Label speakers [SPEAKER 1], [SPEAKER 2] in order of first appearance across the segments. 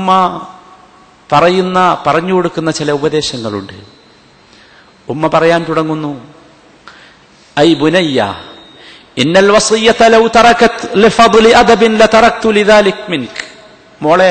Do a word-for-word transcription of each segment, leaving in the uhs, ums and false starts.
[SPEAKER 1] ഉമ്മ പറയുന്ന പറഞ്ഞു കൊടുക്കുന്ന ചില ഉപദേശങ്ങളുണ്ട്. ഉമ്മ പറയാൻ തുടങ്ങുന്നു, ഐ ബുനയ്യ ഇന്നൽ വസിയ്യത ലൗ തറകത് ലിഫദ്ലി അദബിൻ ലതറക്തു ലിദാലിക മിൻക. മോളെ,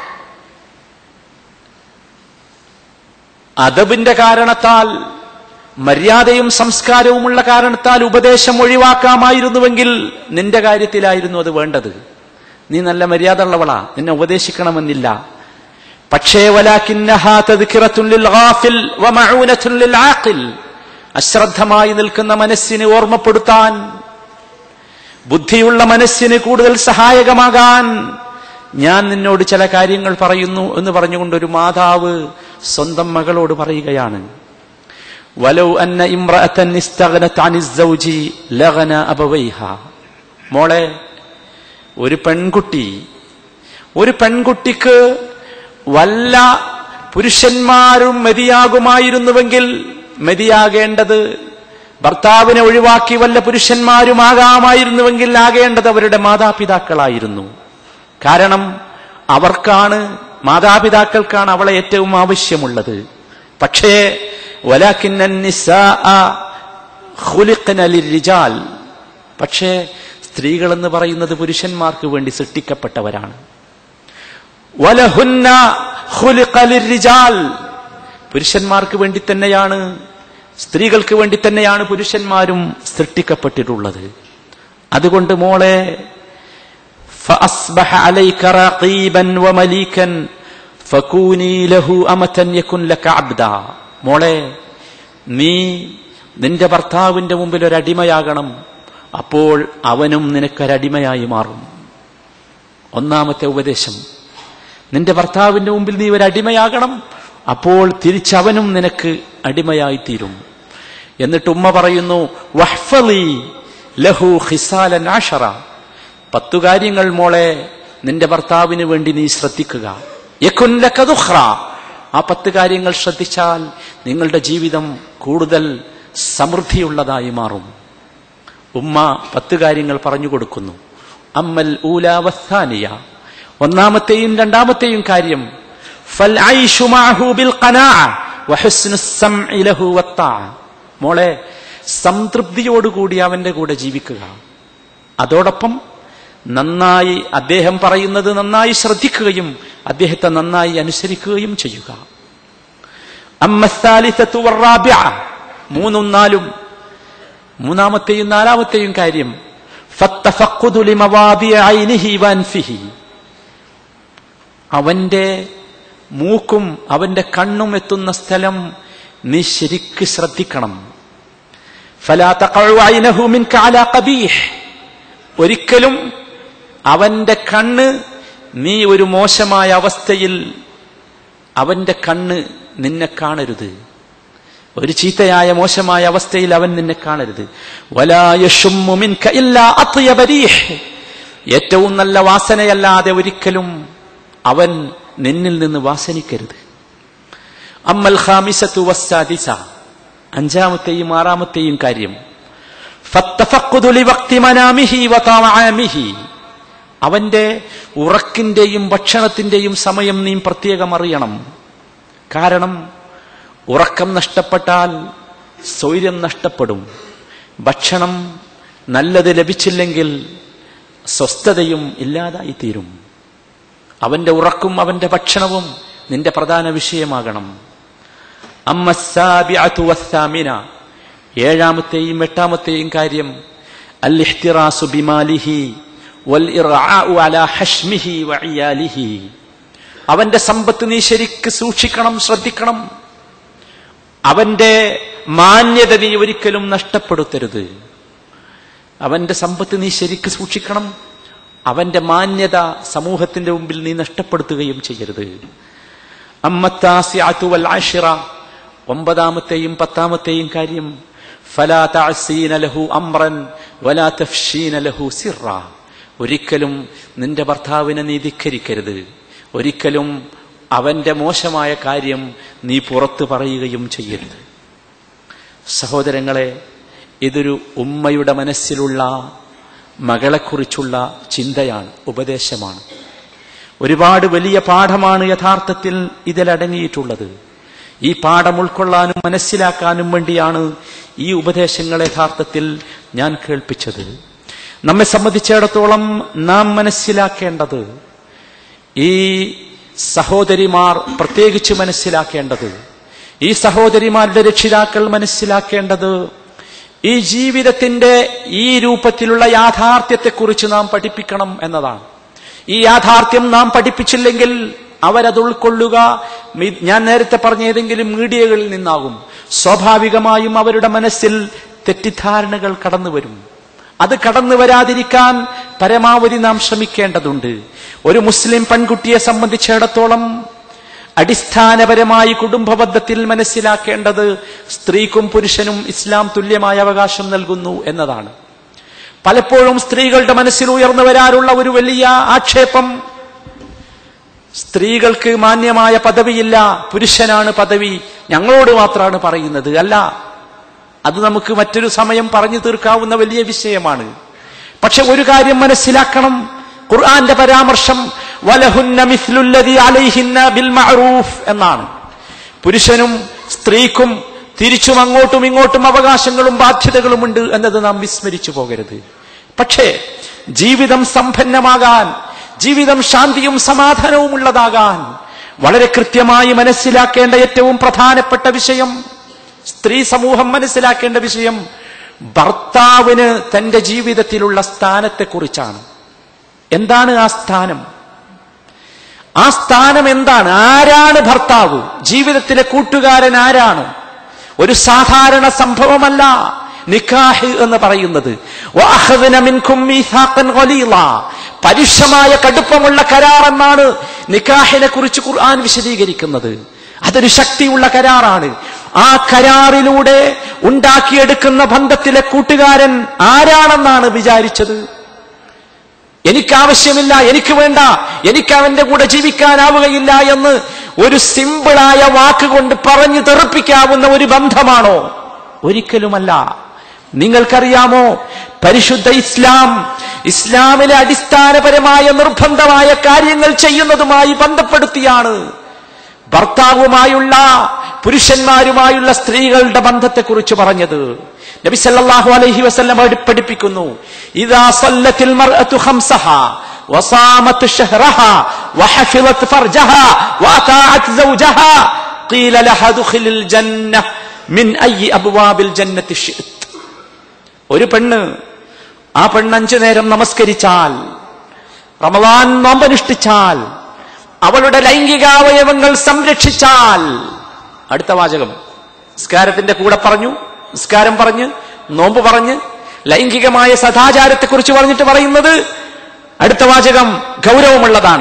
[SPEAKER 1] അദബിന്റെ കാരണത്താൽ, മര്യാദയും സംസ്കാരവുമുള്ള കാരണത്താൽ ഉപദേശം ഒഴിവാക്കാമായിരുന്നുവെങ്കിൽ നിന്റെ കാര്യത്തിലായിരുന്നു അത് വേണ്ടത്. നീ നല്ല മര്യാദ ഉള്ളവളാ, നിന്നെ ഉപദേശിക്കണമെന്നില്ല. പക്ഷേ വലാകിന്നഹാ തദ്കിറത്തുൻ ലിൽ ഗാഫിൽ വമഊനത്തുൻ ലിൽ ആഖിൽ. അശ്രദ്ധമായി നിൽക്കുന്ന മനസ്സിനെ ഓർമ്മപ്പെടുത്താൻ, ബുദ്ധിയുള്ള മനസ്സിന് കൂടുതൽ സഹായകമാകാൻ ഞാൻ നിന്നോട് ചില കാര്യങ്ങൾ പറയുന്നു എന്ന് പറഞ്ഞുകൊണ്ടൊരു മാതാവ് സ്വന്തം മകളോട് പറയുകയാണ്. വലൗ അന്ന ഇംറഅതൻ ഇസ്തഗ്നത് അനിസ് സൗജി ലഗന അബവൈഹാ. മോളെ, ഒരു പെൺകുട്ടി ഒരു പെൺകുട്ടിക്ക് വല്ല പുരുഷന്മാരും മതിയാകുമായിരുന്നുവെങ്കിൽ, മതിയാകേണ്ടത് ഭർത്താവിനെ ഒഴിവാക്കി വല്ല പുരുഷന്മാരുമാകാമായിരുന്നുവെങ്കിൽ ആകേണ്ടത് അവരുടെ മാതാപിതാക്കളായിരുന്നു. കാരണം അവർക്കാണ്, മാതാപിതാക്കൾക്കാണ് അവളെ ഏറ്റവും ആവശ്യമുള്ളത്. പക്ഷേ വലാകിന്ന നിസാഅ ഖുലിഖന ലിർരിജാൽ. പക്ഷേ സ്ത്രീകൾ എന്ന് പറയുന്നത് പുരുഷന്മാർക്ക് വേണ്ടി സൃഷ്ടിക്കപ്പെട്ടവരാണ്. വലഹുന്ന ഖുലിഖ ലിർരിജാൽ. പുരുഷന്മാർക്ക് വേണ്ടി തന്നെയാണ്, സ്ത്രീകൾക്ക് വേണ്ടി തന്നെയാണ് പുരുഷന്മാരും സൃഷ്ടിക്കപ്പെട്ടിട്ടുള്ളത്. അതുകൊണ്ട് മോളെ, ഫഅസ്ബഹ അലൈക റഖീബൻ വമലീകൻ ഫകൂനി ലഹു അമതൻ യകുൻ ലക അബ്ദാ. മോളെ, നീ നിന്റെ ഭർത്താവിന്റെ മുമ്പിൽ ഒരു അടിമയാകണം, അപ്പോൾ അവനും നിനക്കൊരടിമയായി മാറും. ഒന്നാമത്തെ ഉപദേശം, നിന്റെ ഭർത്താവിന്റെ മുമ്പിൽ നീ ഒരു അടിമയാകണം, അപ്പോൾ തിരിച്ചവനും നിനക്ക് അടിമയായിത്തീരും. എന്നിട്ട് ഉമ്മ പറയുന്നു, വഹ്ഫളി ലഹു ഖിസാലൻ അശറ. പത്തു കാര്യങ്ങൾ മോളെ നിന്റെ ഭർത്താവിന് വേണ്ടി നീ ശ്രദ്ധിക്കുക. യകുൻ ലക ദുഖ്റ. ആ പത്ത് കാര്യങ്ങൾ ശ്രദ്ധിച്ചാൽ നിങ്ങളുടെ ജീവിതം കൂടുതൽ സമൃദ്ധിയുള്ളതായി മാറും. ഉമ്മ പത്ത് കാര്യങ്ങൾ പറഞ്ഞു കൊടുക്കുന്നു. അമ്മൽ ഊല വസ്സാനിയ. ഒന്നാമത്തെയും രണ്ടാമത്തെയും കാര്യം, ഫൽ ഐഷു മഅഹു ബിൽ ഖനാഅ വഹുസ്നു സ്സംഇ ലഹു വത്താഅ. മോളെ, സംതൃപ്തിയോടുകൂടി അവന്റെ കൂടെ ജീവിക്കുക. അതോടൊപ്പം നന്നായി അദ്ദേഹം പറയുന്നത് നന്നായി ശ്രദ്ധിക്കുകയും അദ്ദേഹത്തെ നന്നായി അനുസരിക്കുകയും ചെയ്യുക. അമ്മ സാലിസത്തു വറാബിഅ. മൂന്നും നാലും, മൂന്നാമത്തെയും നാലാമത്തെയും കാര്യം, ഫത്തഫഖുദു ലിമവാദിഇ ഐനിഹി വഅൻഫിഹി. അവന്റെ മൂക്കും അവന്റെ കണ്ണും എത്തുന്ന സ്ഥലം നീ ശരിക്ക് ശ്രദ്ധിക്കണം. ഫലാ തഖഉ ഐനഹു മിൻക അലാ ഖബീഹ്. ഒരിക്കലും അവന്റെ കണ്ണ് നീ ഒരു മോശമായ അവസ്ഥയിൽ, അവന്റെ കണ്ണ് നിന്നെ കാണരുത്. ഒരു ചീത്തയായ മോശമായ അവസ്ഥയിൽ അവൻ നിന്നെ കാണരുത്. വലാ യശുമ്മു മിൻക ഇല്ലാ അത്യബ റീഹ്. ഏറ്റവും നല്ല വാസനയല്ലാതെ ഒരിക്കലും അവൻ നിന്നിൽ നിന്ന് വാസനിക്കരുത്. അമ്മൽ ഖാമിസത്തു വസ്സാദിസ. അഞ്ചാമത്തെയും ആറാമത്തെയും കാര്യം, ഫത്തഫഖുദു ലിവഖ്തി മനാമിഹി വതഅമിഹി. അവന്റെ ഉറക്കിന്റെയും ഭക്ഷണത്തിന്റെയും സമയം നീ പ്രത്യേകം അറിയണം. കാരണം ഉറക്കം നഷ്ടപ്പെട്ടാൽ സ്വൈര്യം നഷ്ടപ്പെടും. ഭക്ഷണം നല്ലത് ലഭിച്ചില്ലെങ്കിൽ സ്വസ്ഥതയും ഇല്ലാതായിത്തീരും. അവന്റെ ഉറക്കും അവന്റെ ഭക്ഷണവും നിന്റെ പ്രധാന വിഷയമാകണം. അമ്മ സാബിഅതു വസ്സാമിന. ഏഴാമത്തെയും എട്ടാമത്തെയും കാര്യം, അൽ ഇഹ്തിറാസു ബിമാലിഹി വൽ ഇർആഉ അലാ ഹഷ്മിഹി വഇയാലിഹി. അവന്റെ സമ്പത്ത് നീ ശരിക്ക് സൂക്ഷിക്കണം, ശ്രദ്ധിക്കണം. അവന്റെ മാന്യത നീ ഒരിക്കലും നഷ്ടപ്പെടുത്തരുത്. അവന്റെ സമ്പത്ത് നീ ശരിക്ക് സൂക്ഷിക്കണം. അവന്റെ മാന്യത സമൂഹത്തിന്റെ മുമ്പിൽ നീ നഷ്ടപ്പെടുത്തുകയും ചെയ്യരുത്. അമ്മത്താസിഅതു വൽ അശ്റ. ഒമ്പതാമത്തെയും പത്താമത്തെയും കാര്യം, ഫലാ തഅസീന ലഹു അംറൻ വലാ തഫ്ശീന ലഹു സിറ. ഒരിക്കലും നിന്റെ ഭർത്താവിനെ നീ ധിക്കരിക്കരുത്. ഒരിക്കലും അവന്റെ മോശമായ കാര്യം നീ പുറത്തു പറയുകയും ചെയ്യരുത്. സഹോദരങ്ങളെ, ഇതൊരു ഉമ്മയുടെ മനസ്സിലുള്ള മകളെക്കുറിച്ചുള്ള ചിന്തയാണ്, ഉപദേശമാണ്. ഒരുപാട് വലിയ പാഠമാണ് യഥാർത്ഥത്തിൽ ഇതിലടങ്ങിയിട്ടുള്ളത്. ഈ പാഠം ഉൾക്കൊള്ളാനും മനസ്സിലാക്കാനും വേണ്ടിയാണ് ഈ ഉപദേശങ്ങൾ യഥാർത്ഥത്തിൽ ഞാൻ കേൾപ്പിച്ചത്. നമ്മെ സംബന്ധിച്ചിടത്തോളം നാം മനസ്സിലാക്കേണ്ടത്, ഈ സഹോദരിമാർ പ്രത്യേകിച്ച് മനസ്സിലാക്കേണ്ടത്, ഈ സഹോദരിമാരുടെ രക്ഷിതാക്കൾ മനസ്സിലാക്കേണ്ടത്, ഈ ജീവിതത്തിന്റെ ഈ രൂപത്തിലുള്ള യാഥാർത്ഥ്യത്തെക്കുറിച്ച് നാം പഠിപ്പിക്കണം എന്നതാണ്. ഈ യാഥാർത്ഥ്യം നാം പഠിപ്പിച്ചില്ലെങ്കിൽ അവരത് ഉൾക്കൊള്ളുക ഞാൻ നേരത്തെ പറഞ്ഞ ഏതെങ്കിലും മീഡിയകളിൽ നിന്നാകും. സ്വാഭാവികമായും അവരുടെ മനസ്സിൽ തെറ്റിദ്ധാരണകൾ കടന്നു വരും. അത് കടന്നു വരാതിരിക്കാൻ പരമാവധി നാം ശ്രമിക്കേണ്ടതുണ്ട്. ഒരു മുസ്ലിം പെൺകുട്ടിയെ സംബന്ധിച്ചിടത്തോളം അടിസ്ഥാനപരമായി കുടുംബബദ്ധത്തിൽ മനസ്സിലാക്കേണ്ടത് സ്ത്രീക്കും പുരുഷനും ഇസ്ലാം തുല്യമായ അവകാശം നൽകുന്നു എന്നതാണ്. പലപ്പോഴും സ്ത്രീകളുടെ മനസ്സിൽ ഉയർന്നു വരാറുള്ള ഒരു വലിയ ആക്ഷേപം, സ്ത്രീകൾക്ക് മാന്യമായ പദവിയില്ല, പുരുഷനാണ് പദവി, ഞങ്ങളോട് മാത്രമാണ് പറയുന്നത്. അല്ല, അത് നമുക്ക് മറ്റൊരു സമയം പറഞ്ഞു തീർക്കാവുന്ന വലിയ വിഷയമാണ്. പക്ഷെ ഒരു കാര്യം മനസ്സിലാക്കണം, ഖുർആന്റെ പരാമർശം വലഹുന്ന മിസ്ലുല്ലദി അലൈഹിന്ന ബിൽ മഅറൂഫ് എന്നാണ്. പുരുഷനും സ്ത്രീക്കും തിരിച്ചും അങ്ങോട്ടും ഇങ്ങോട്ടും അവകാശങ്ങളും ബാധ്യതകളുമുണ്ട് എന്നത് നാം വിസ്മരിച്ചു പോകരുത്. പക്ഷേ ജീവിതം സമ്പന്നമാകാൻ, ജീവിതം ശാന്തിയും സമാധാനവും ഉള്ളതാകാൻ വളരെ കൃത്യമായി മനസ്സിലാക്കേണ്ട ഏറ്റവും പ്രധാനപ്പെട്ട വിഷയം, സ്ത്രീ സമൂഹം മനസ്സിലാക്കേണ്ട വിഷയം, ഭർത്താവിന് തന്റെ ജീവിതത്തിലുള്ള സ്ഥാനത്തെക്കുറിച്ചാണ്. എന്താണ് ആ സ്ഥാനം? ആ സ്ഥാനം എന്താണ്? ആരാണ് ഭർത്താവ്? ജീവിതത്തിലെ കൂട്ടുകാരൻ ആരാണ്? ഒരു സാധാരണ സംഭവമല്ല നിക്കാഹ് എന്ന് പറയുന്നത്. പരുഷമായ കടുപ്പമുള്ള കരാർ എന്നാണ് നിക്കാഹിനെ കുറിച്ച് ഖുർആൻ വിശദീകരിക്കുന്നത്. അതൊരു ശക്തിയുള്ള കരാറാണ്. ആ കരാറിലൂടെ ഉണ്ടാക്കിയെടുക്കുന്ന ബന്ധത്തിലെ കൂട്ടുകാരൻ ആരാണെന്നാണ് വിചാരിച്ചത്? എനിക്കാവശ്യമില്ല, എനിക്ക് വേണ്ട, എനിക്ക് അവന്റെ കൂടെ ജീവിക്കാനാവുകയില്ല എന്ന് ഒരു സിമ്പിളായ വാക്കുകൊണ്ട് പറഞ്ഞു തെറിപ്പിക്കാവുന്ന ഒരു ബന്ധമാണോ? ഒരിക്കലുമല്ല. നിങ്ങൾക്കറിയാമോ, പരിശുദ്ധ ഇസ്ലാം ഇസ്ലാമിലെ അടിസ്ഥാനപരമായ നിർബന്ധമായ കാര്യങ്ങൾ ചെയ്യുന്നതുമായി ബന്ധപ്പെടുത്തിയാണ് ഭർത്താവുമായുള്ള, പുരുഷന്മാരുമായുള്ള സ്ത്രീകളുടെ ബന്ധത്തെക്കുറിച്ച് പറഞ്ഞത്. നബി സല്ലല്ലാഹു അലൈഹി വസല്ലം പഠിപ്പിക്കുന്നു, ഇദാ സല്ലത്തിൽ മർഅതു ഖംസഹാ വസാമത് ശഹ്റഹാ വഹഫിളത് ഫർജഹാ വഅതാഅത് സൗജഹാ ഖീല ലഹാ ദുഖിലിൽ ജന്നഹ മിൻ അയ്യി അബ്വാബിൽ ജന്നതി ശിഅത്. ഒരു പെണ്ണ്, ആ പെണ്ണ് അഞ്ചു നേരം നമസ്കരിച്ചാൽ, റമളാൻ നോമ്പനുഷ്ഠിച്ചാൽ, അവളുടെ ലൈംഗികാവയവങ്ങൾ സംരക്ഷിച്ചാൽ, അടുത്ത വാചകം നിസ്കാരത്തിന്റെ കൂടെ പറഞ്ഞു, നിസ്കാരം പറഞ്ഞ്, നോമ്പ് പറഞ്ഞ്, ലൈംഗികമായ സദാചാരത്തെക്കുറിച്ച് പറഞ്ഞിട്ട് പറയുന്നത് അടുത്ത വാചകം ഗൗരവമുള്ളതാണ്.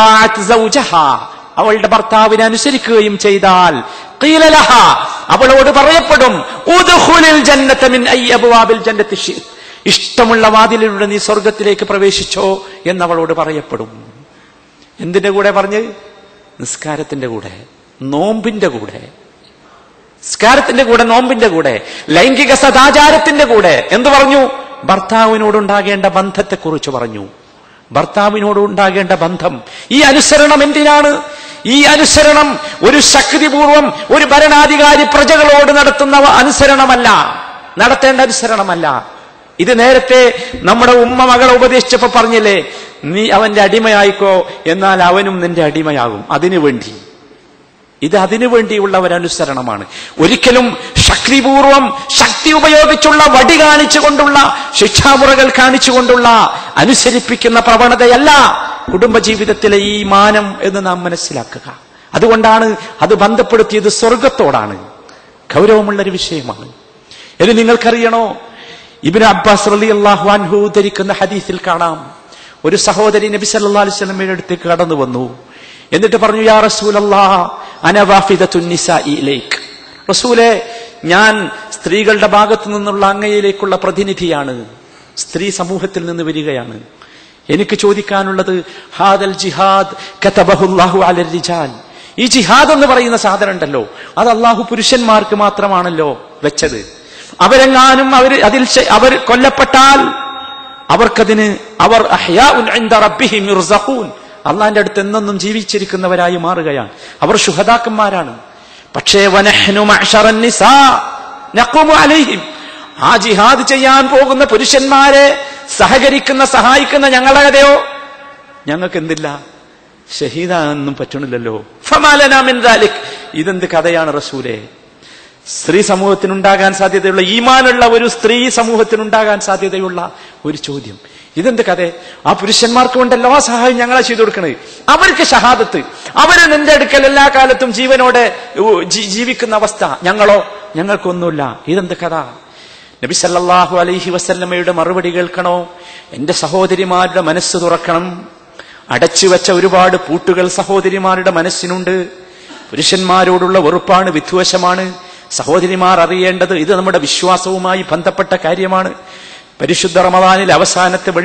[SPEAKER 1] അവളുടെ ഭർത്താവിനെ അനുസരിക്കുകയും ചെയ്താൽ ഖീല ലഹാ, അവളോട് പറയപ്പെടും, ഉദ്ഖുലിൽ ജന്നത മിൻ അയ്യി അബ്വാബിൽ ജന്നതി ശിഅത്, ഇഷ്ടമുള്ള വാതിലിലൂടെ നീ സ്വർഗത്തിലേക്ക് പ്രവേശിച്ചോ എന്നവളോട് പറയപ്പെടും. എന്തിന്റെ കൂടെ പറഞ്ഞ്? നിസ്കാരത്തിന്റെ കൂടെ, നോമ്പിന്റെ കൂടെ. നിസ്കാരത്തിന്റെ കൂടെ, നോമ്പിന്റെ കൂടെ, ലൈംഗിക സദാചാരത്തിന്റെ കൂടെ. എന്തു പറഞ്ഞു? ഭർത്താവിനോടുണ്ടാകേണ്ട ബന്ധത്തെക്കുറിച്ച് പറഞ്ഞു. ഭർത്താവിനോടുണ്ടാകേണ്ട ബന്ധം, ഈ അനുസരണം എന്തിനാണ്? ഈ അനുസരണം ഒരു ശക്തിപൂർവം ഒരു ഭരണാധികാരി പ്രജകളോട് നടത്തുന്ന അനുസരണമല്ല, നടത്തേണ്ട അനുസരണമല്ല. ഇത് നേരത്തെ നമ്മുടെ ഉമ്മ മകളെ ഉപദേശിച്ചപ്പോ പറഞ്ഞില്ലേ, നീ അവന്റെ അടിമയായിക്കോ, എന്നാൽ അവനും നിന്റെ അടിമയാകും. അതിനു വേണ്ടി, ഇത് അതിനു വേണ്ടിയുള്ള ഒരനുസരണമാണ്. ഒരിക്കലും ശക്തിപൂർവം ശക്തി ഉപയോഗിച്ചുള്ള വടി കാണിച്ചുകൊണ്ടുള്ള, ശിക്ഷാമുറകൾ കാണിച്ചുകൊണ്ടുള്ള അനുസരിപ്പിക്കുന്ന പ്രവണതയല്ല കുടുംബജീവിതത്തിലെ ഈ മാനം എന്ന് നാം മനസ്സിലാക്കുക. അതുകൊണ്ടാണ് അത് ബന്ധപ്പെടുത്തിയത് സ്വർഗത്തോടാണ്. ഗൗരവമുള്ളൊരു വിഷയമാണ്. ഇത് നിങ്ങൾക്കറിയണോ? ഇബ്നു അബ്ബാസ് റളിയല്ലാഹു അൻഹു ഉദ്ധരിക്കുന്ന ഹദീസിൽ കാണാം, ഒരു സഹോദരി നബി സല്ലല്ലാഹു അലൈഹി വസല്ലമയുടെ അടുത്തേക്ക് കടന്നു വന്നു. എന്നിട്ട് പറഞ്ഞു, യാ റസൂലല്ലാഹ് അന വാഫിദത്തുൻ നിസാഇ ഇലൈക്. റസൂലേ, ഞാൻ സ്ത്രീകളുടെ ഭാഗത്തു നിന്നുള്ള അങ്ങയിലേക്കുള്ള പ്രതിനിധിയാണ്, സ്ത്രീ സമൂഹത്തിൽ നിന്ന് വരികയാണ്. എനിക്ക് ചോദിക്കാനുള്ളത്, ഹാദൽ ജിഹാദ് കതബഹുല്ലാഹു അലൽ റിജാൽ, ഈ ജിഹാദ് എന്ന് പറയുന്ന സാധനം ഉണ്ടല്ലോ, അത് അള്ളാഹു പുരുഷന്മാർക്ക് മാത്രമാണല്ലോ വെച്ചത്. അവരെങ്ങാനും അവർ അതിൽ അവർ കൊല്ലപ്പെട്ടാൽ അവർക്കതിന് അവർ അഹ്യാഉൻ ഇൻദ റബ്ബിഹിം യുർസഖൂൻ, അള്ളാന്റെ അടുത്ത് എന്നെന്നും ജീവിച്ചിരിക്കുന്നവരായി മാറുകയാണ്. അവർ ശുഹദാക്കന്മാരാണ്. പക്ഷേ വനഹ്നു മഅ്ശറൻ നിസാ നഖൂമു അലൈഹിം, ആ ജിഹാദ് ചെയ്യാൻ പോകുന്ന പുരുഷന്മാരെ സഹകരിക്കുന്ന സഹായിക്കുന്ന ഞങ്ങളുടെ കഥയോ, ഞങ്ങൾക്ക് എന്തില്ല, ഷഹീദാകാനൊന്നും പറ്റണില്ലല്ലോ. ഫമാലനാ മിൻ ദാലിക്, ഇതെന്ത് കഥയാണ് റസൂലേ? സ്ത്രീ സമൂഹത്തിനുണ്ടാകാൻ സാധ്യതയുള്ള, ഈമാനുള്ള ഒരു സ്ത്രീ സമൂഹത്തിനുണ്ടാകാൻ സാധ്യതയുള്ള ഒരു ചോദ്യം, ഇതെന്ത് കഥ? ആ പുരുഷന്മാർക്ക് കൊണ്ട് എല്ലാ സഹായം ഞങ്ങളെ ചെയ്തു കൊടുക്കണേ, അവർക്ക് ഷഹാദത്ത്, അവര് നിന്റെ അടുക്കൽ എല്ലാ കാലത്തും ജീവനോടെ ജീവിക്കുന്ന അവസ്ഥ, ഞങ്ങളോ ഞങ്ങൾക്കൊന്നുമില്ല, ഇതെന്ത് കഥ? നബി സല്ലല്ലാഹു അലൈഹി വസല്ലമയുടെ മറുപടി കേൾക്കണോ? എന്റെ സഹോദരിമാരുടെ മനസ്സ് തുറക്കണം. അടച്ചുവെച്ച ഒരുപാട് പൂട്ടുകൾ സഹോദരിമാരുടെ മനസ്സിനുണ്ട്. പുരുഷന്മാരോടുള്ള വെറുപ്പാണ്, വിദ്വേഷമാണ്. സഹോദരിമാർ അറിയേണ്ടത് ഇത് നമ്മുടെ വിശ്വാസവുമായി ബന്ധപ്പെട്ട കാര്യമാണ്. പരിശുദ്ധ റമദാനിൽ അവസാനത്തെ